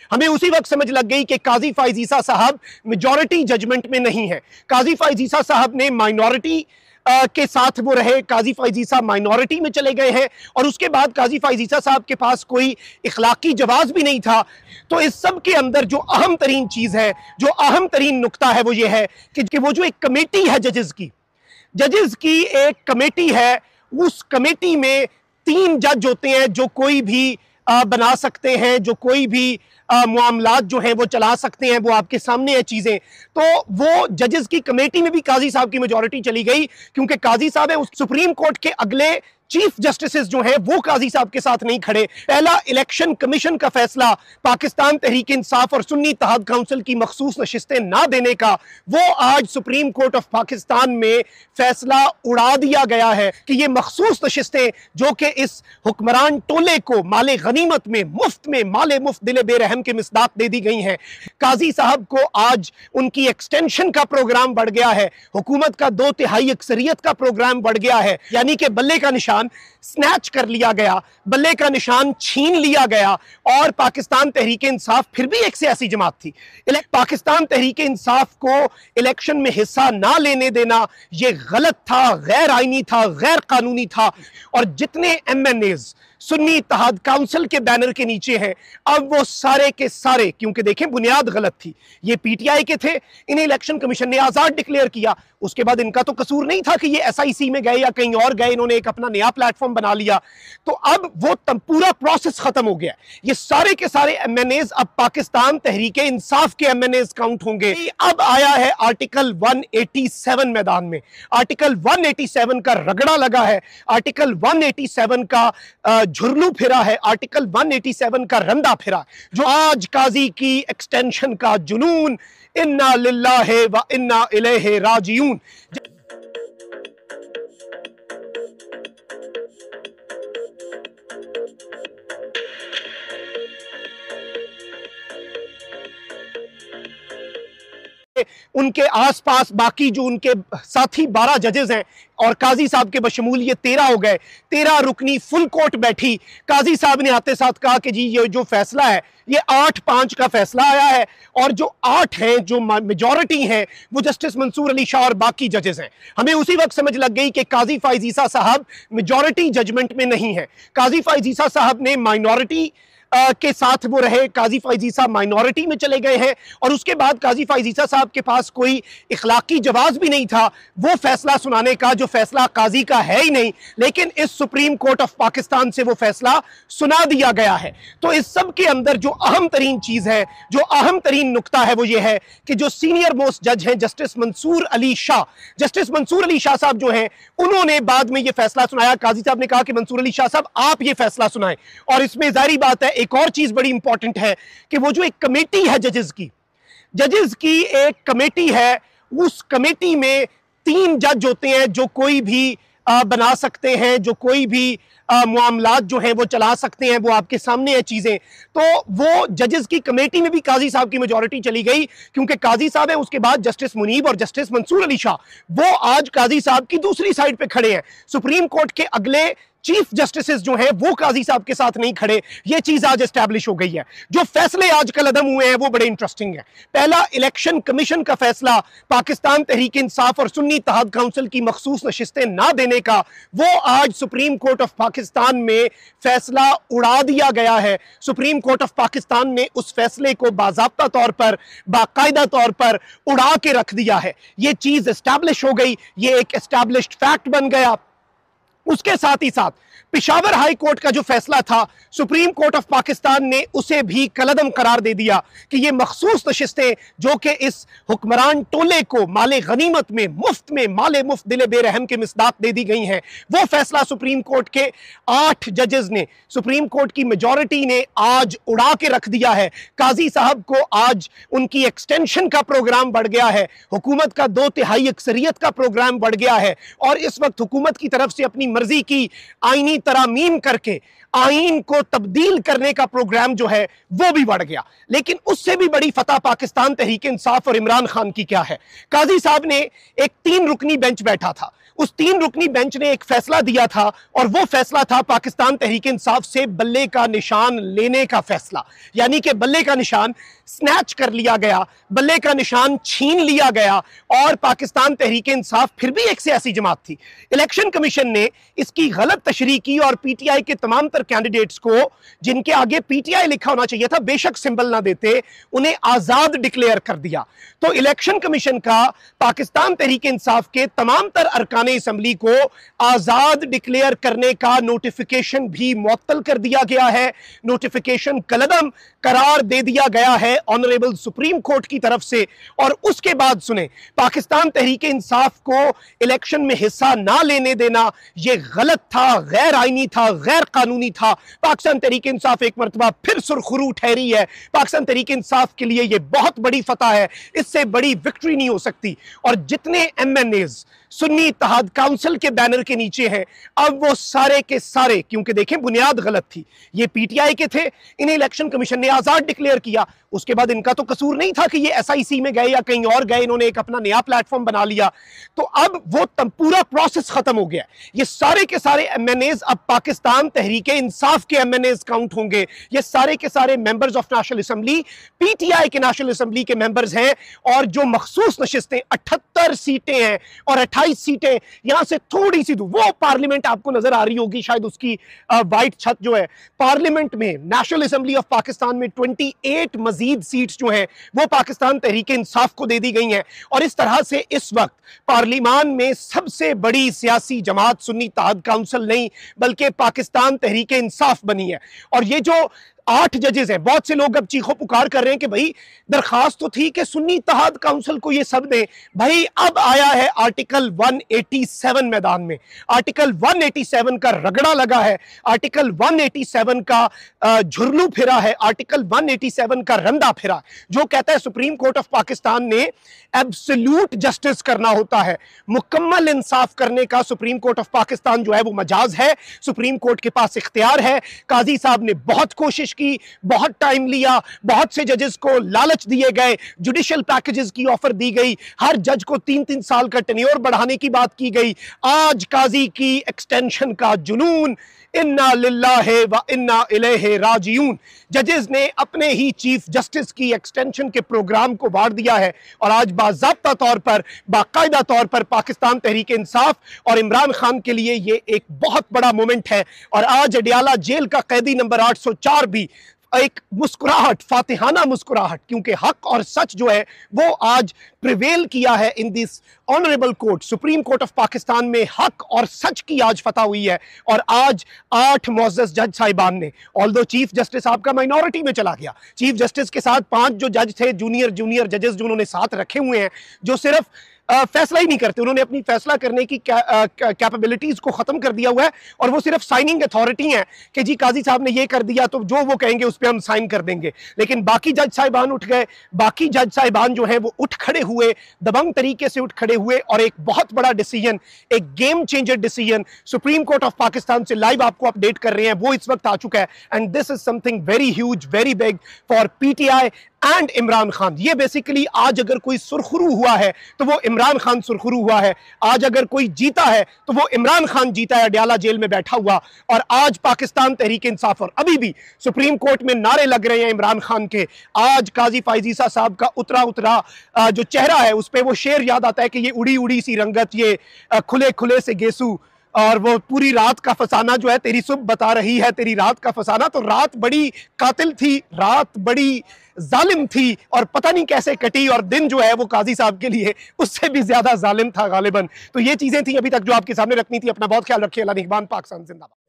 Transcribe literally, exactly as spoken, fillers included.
हमें उसी वक्त समझ लग गई कि काजी फाइज ईसा साहब मेजॉरिटी जजमेंट में नहीं है। काजी फाइज ईसा साहब ने माइनॉरिटी के साथ वो रहे, काजी फाइज ईसा माइनॉरिटी में चले गए हैं और उसके बाद काजी फाइज ईसा साहब के पास कोई इखलाकी जवाब भी नहीं था। तो इस सब के अंदर जो अहम तरीन चीज़ है, जो अहम तरीन नुक्ता है, वो ये है कि, कि वो जो एक कमेटी है जजेस की जजेस की एक कमेटी है, उस कमेटी में तीन जज होते हैं जो कोई भी आ, बना सकते हैं, जो कोई भी मामलात जो है वो चला सकते हैं। वो आपके सामने है चीज़ें। तो वो जजेस की कमेटी में भी काजी साहब की मेजॉरिटी चली गई, क्योंकि काजी साहब है उस सुप्रीम कोर्ट के अगले चीफ जस्टिस जो है वो काजी साहब के साथ नहीं खड़े। पहला इलेक्शन कमीशन का फैसला पाकिस्तान तहरीक इंसाफ और सुन्नी इत्तेहाद काउंसिल की मखसूस नशिस्तें ना देने का, वो आज सुप्रीम कोर्ट ऑफ पाकिस्तान में फैसला उड़ा दिया गया है कि ये मखसूस नशिस्तें जो कि इस हुक्मरान टोले को माले गनीमत में मुफ्त में माले मुफ्त दिले बेरहम के मिसदाक दे दी गई हैं। काजी साहब को आज उनकी एक्सटेंशन का प्रोग्राम बढ़ गया है, हुकूमत का दो तिहाई अक्सरियत का प्रोग्राम बढ़ गया है, यानी कि बल्ले का निशान स्नैच कर लिया गया, बल्ले का निशान छीन लिया गया। और पाकिस्तान तहरीक इंसाफ फिर भी एक सियासी जमात थी। पाकिस्तान तहरीक इंसाफ को इलेक्शन में हिस्सा ना लेने देना यह गलत था, गैर आईनी था, गैर कानूनी था। और जितने M N As Sunni Ittehad council के बैनर के नीचे हैं, अब वो सारे के सारे, क्योंकि देखें बुनियाद गलत थी, ये पीटीआई के थे, इन्हें इलेक्शन कमीशन ने आजाद डिक्लेयर किया। उसके बाद इनका तो कसूर नहीं था कि ये एसआईसी में गए या कहीं और गए, इन्होंने एक अपना नया प्लेटफॉर्म बना लिया। तो अब वो पूरा प्रोसेस खत्म हो गया। ये सारे के सारे एमएनएज अब पाकिस्तान तहरीक इंसाफ के एमएनएज काउंट होंगे। अब आया है आर्टिकल एक सौ सत्तासी मैदान में। आर्टिकल एक सौ सत्तासी का रगड़ा लगा है, आर्टिकल एक सौ सत्तासी का झुरलू फिरा है, आर्टिकल एक सौ सत्तासी का रंदा फिरा, जो आज काजी की एक्सटेंशन का जुनून, इन्ना लिल्लाहि व इन्ना इलैहि राजिऊन। उनके आसपास बाकी जो उनके साथी बारह जजेस हैं और काजी साहब के बशमूल ये तेरह हो गए, तेरह रुकनी फुल कोर्ट बैठी। काजी साहब ने आते साथ कहा कि जी ये जो फैसला है ये आठ पांच का फैसला आया है और जो आठ हैं, जो मेजॉरिटी हैं, वो जस्टिस मंसूर अली शाह और बाकी जजेस हैं। हमें उसी वक्त समझ लग गई कि काजी फाइज ईसा साहब मेजॉरिटी जजमेंट में नहीं है। काजी फाइज ईसा साहब ने माइनॉरिटी Uh, के साथ वो रहे, काजी फाइज ईसा माइनॉरिटी में चले गए हैं और उसके बाद काजी फाइज ईसा साहब के पास कोई इखलाकी जवाब भी नहीं था वो फैसला सुनाने का, जो फैसला काजी का है ही नहीं, लेकिन इस सुप्रीम कोर्ट ऑफ पाकिस्तान से वो फैसला सुना दिया गया है। तो इस सब के अंदर जो अहम तरीन चीज़ है, जो अहम तरीन नुक्ता है, वो ये है कि जो सीनियर मोस्ट जज हैं जस्टिस मंसूर अली शाह, जस्टिस मंसूर अली शाह साहब जो हैं, उन्होंने बाद में ये फैसला सुनाया। काजी साहब ने कहा कि मंसूर अली शाह साहब आप ये फैसला सुनाएं। और इसमें जाहिर बात है एक और चीज बड़ी इंपॉर्टेंट है कि वो जो एक कमेटी है जजेस की जजेस की एक कमेटी है, उस कमेटी में तीन जज होते हैं जो कोई भी आ, बना सकते हैं, जो कोई भी मामलात जो है वो चला सकते हैं। वो आपके सामने है चीजें। तो वो जजेस की कमेटी में भी काजी साहब की मेजॉरिटी चली गई, क्योंकि काजी साहब है, उसके बाद जस्टिस मुनीब और जस्टिस मंसूर अली शाह, वो आज काजी साहब की दूसरी साइड पे खड़े हैं। सुप्रीम कोर्ट के अगले चीफ जस्टिस जो हैं वो काजी साहब के साथ नहीं खड़े। ये चीज आज एस्टैब्लिश हो गई है। जो फैसले आज कल अदम हुए हैं वो बड़े इंटरेस्टिंग है। पहला इलेक्शन कमीशन का फैसला पाकिस्तान तहरीक इंसाफ और सुन्नी इत्तेहाद काउंसिल की मखसूस नशिस्तें ना देने का, वो आज सुप्रीम कोर्ट ऑफ पाकिस्तान में फैसला उड़ा दिया गया है। सुप्रीम कोर्ट ऑफ पाकिस्तान ने उस फैसले को बाज़ाब्ता तौर पर, बाकायदा तौर पर उड़ा के रख दिया है। ये चीज एस्टैब्लिश हो गई, ये एक एस्टैब्लिश्ड फैक्ट बन गया। उसके साथ ही साथ पेशावर हाई कोर्ट का जो फैसला था, सुप्रीम कोर्ट ऑफ पाकिस्तान ने उसे भी कलअदम करार दे दिया कि ये मखसूस नशिस्तें जो कि इस हुक्मरान टोले को माले गनीमत में मुफ्त में माले मुफ्त दिले बेरहम के मिसदाक दे दी गई हैं। वो फैसला सुप्रीम कोर्ट के आठ जजेस ने, सुप्रीम कोर्ट की मेजॉरिटी ने आज उड़ा के रख दिया है। काजी साहब को आज उनकी एक्सटेंशन का प्रोग्राम बढ़ गया है, हुकूमत का दो तिहाई अक्सरियत का प्रोग्राम बढ़ गया है और इस वक्त हुकूमत की तरफ से अपनी मर्जी की आईनी तरामीम करके आईन को तब्दील करने का प्रोग्राम जो है वो भी बढ़ गया। लेकिन उससे भी बड़ी फतह पाकिस्तान तहरीक इंसाफ और इमरान खान की क्या है। काजी साहब ने एक तीन रुकनी बेंच बैठा था, उस तीन रुकनी बेंच ने एक फैसला दिया था और वो फैसला था पाकिस्तान तहरीक इंसाफ से बल्ले का निशान लेने का फैसला, यानी कि बल्ले का निशान स्नैच कर लिया गया, बल्ले का निशान छीन लिया गया और पाकिस्तान तहरीक इंसाफ फिर भी एक सियासी जमात थी। इलेक्शन कमीशन ने इसकी गलत तशरीह की और पीटीआई के तमाम तर कैंडिडेट्स को, जिनके आगे पीटीआई लिखा होना चाहिए था, बेशक सिंबल ना देते, उन्हें आजाद डिक्लेयर कर दिया। तो इलेक्शन कमीशन का पाकिस्तान तहरीक इंसाफ के तमाम तर अरकान असम्बली को आजाद डिक्लेयर करने का नोटिफिकेशन भी मुअत्तल कर दिया गया है। नोटिफिकेशन कलदम करार दे दिया गया है ऑनरेबल सुप्रीम कोर्ट की तरफ से। और उसके बाद सुने, पाकिस्तान तहरीक इंसाफ को इलेक्शन में हिस्सा ना लेने देना यह गलत था, गैर आईनी था, गैर कानूनी था। पाकिस्तान तहरीक इंसाफ एक मरतबा फिर सुरखरू ठहरी है। पाकिस्तान तहरीक इंसाफ के लिए यह बहुत बड़ी फतह है, इससे बड़ी विक्ट्री नहीं हो सकती। और जितने M N As Sunni Ittehad council के बैनर के नीचे हैं, अब वो सारे के सारे, क्योंकि देखें बुनियाद गलत थी, ये पीटीआई के थे, इन्हें इलेक्शन कमीशन ने आजाद डिक्लेयर किया। उसके बाद इनका तो कसूर नहीं था कि ये एसआईसी में गए या कहीं और गए, इन्होंने एक अपना नया प्लेटफॉर्म बना लिया। तो अब वो पूरा प्रोसेस खत्म हो गया। ये सारे के सारे एमएनएज अब पाकिस्तान तहरीक इंसाफ के एमएनएज काउंट होंगे। ये सारे के सारे members of national assembly PTI के नेशनल असेंबली के मेंबर्स हैं। और जो मखसूस नशिस्तें अठहत्तर सीटें हैं और अट्ठाईस सीटें यहां से थोड़ी सी दूर, वो पार्लियामेंट आपको नजर आ रही होगी शायद, उसकी वाइट छत जो है, पार्लियामेंट में नेशनल असेंबली ऑफ पाकिस्तान में अट्ठाईस मजीद सीट्स जो हैं वो पाकिस्तान तहरीक इंसाफ को दे दी गई हैं। और इस तरह से इस वक्त पार्लियामान में सबसे बड़ी सियासी जमात सुन्नी इत्तेहाद काउंसिल नहीं बल्कि पाकिस्तान तहरीक इंसाफ बनी है। और ये जो आठ जजेस हैं, बहुत से लोग अब चीखों पुकार कर रहे हैं कि भाई दरखास्त तो थी कि सुन्नी इत्तेहाद काउंसिल को ये सब दें। भाई अब आया है आर्टिकल एक सौ सत्तासी मैदान में, आर्टिकल एक सौ सत्तासी का रगड़ा लगा है, आर्टिकल एक सौ सत्तासी का झुरलू फिरा है, आर्टिकल एक सौ सत्तासी का रंदा फिरा, जो कहता है सुप्रीम कोर्ट ऑफ पाकिस्तान ने एब्सोल्यूट जस्टिस करना होता है, मुकम्मल इंसाफ करने का सुप्रीम कोर्ट ऑफ पाकिस्तान जो है वो मजाज है। सुप्रीम कोर्ट के पास इख्तियार है। काजी साहब ने बहुत कोशिश की, बहुत टाइम लिया, बहुत से जजेस को लालच दिए गए, जुडिशियल पैकेजेस की ऑफर दी गई, हर जज को तीन तीन साल का टेन्योर बढ़ाने की बात की गई। आज काजी की एक्सटेंशन का जुनून, इन्ना लिल्लाहि व इन्ना इलैहि राजिऊन। जजेस ने अपने ही चीफ जस्टिस की एक्सटेंशन के प्रोग्राम को बांट दिया है और आज बाज़ाब्ता तौर पर, बाकायदा तौर पर पाकिस्तान तहरीक इंसाफ और इमरान खान के लिए ये एक बहुत बड़ा मोमेंट है। और आज अडियाला जेल का कैदी नंबर आठ सौ चार भी एक मुस्कुराहट, फातिहाना मुस्कुराहट, क्योंकि हक और सच जो है वो आज प्रिवेल किया है in this honourable court. Supreme court of Pakistan में हक और सच की आज फतह हुई है। और आज आठ मुअज़्ज़ज़ जज साहिबान ने, ऑल्दो चीफ जस्टिस आपका माइनॉरिटी में चला गया, चीफ जस्टिस के साथ पांच जो जज थे, जूनियर जूनियर जजेस जो उन्होंने साथ रखे हुए हैं, जो सिर्फ आ, फैसला ही नहीं करते, उन्होंने अपनी फैसला करने की कैपेबिलिटीज को खत्म कर दिया हुआ है और वो सिर्फ साइनिंग अथॉरिटी हैं कि जी काजी साहब ने ये कर दिया तो जो वो कहेंगे उस पर हम साइन कर देंगे। लेकिन बाकी जज साहिबान उठ गए, बाकी जज साहिबान जो हैं वो उठ खड़े हुए, दबंग तरीके से उठ खड़े हुए और एक बहुत बड़ा डिसीजन, एक game changer decision supreme court of Pakistan से लाइव आपको अपडेट कर रहे हैं, वो इस वक्त आ चुका है। And this is something very huge, very big for PTI and Imran Khan. ये बेसिकली आज अगर कोई सुरखरू हुआ है तो वो इमरान खान सुरखरू हुआ है, आज अगर कोई जीता है तो वो इमरान खान जीता है अडियाला जेल में बैठा हुआ। और आज पाकिस्तान तहरीक इंसाफ, और अभी भी सुप्रीम कोर्ट में नारे लग रहे हैं इमरान खान के। आज काजी फाइजीसा साहब का उतरा उतरा जो चेहरा है उस पर वो शेर याद आता है कि ये उड़ी उड़ी सी रंगत, ये खुले खुले से गेसू, और वो पूरी रात का फसाना जो है तेरी सुबह बता रही है तेरी रात का फसाना। तो रात बड़ी कातिल थी, रात बड़ी जालिम थी और पता नहीं कैसे कटी, और दिन जो है वो काजी साहब के लिए उससे भी ज्यादा जालिम था गालिबन। तो ये चीजें थी अभी तक जो आपके सामने रखनी थी। अपना बहुत ख्याल रखिए। अल्लाह निगहबान। पाकिस्तान जिंदाबाद।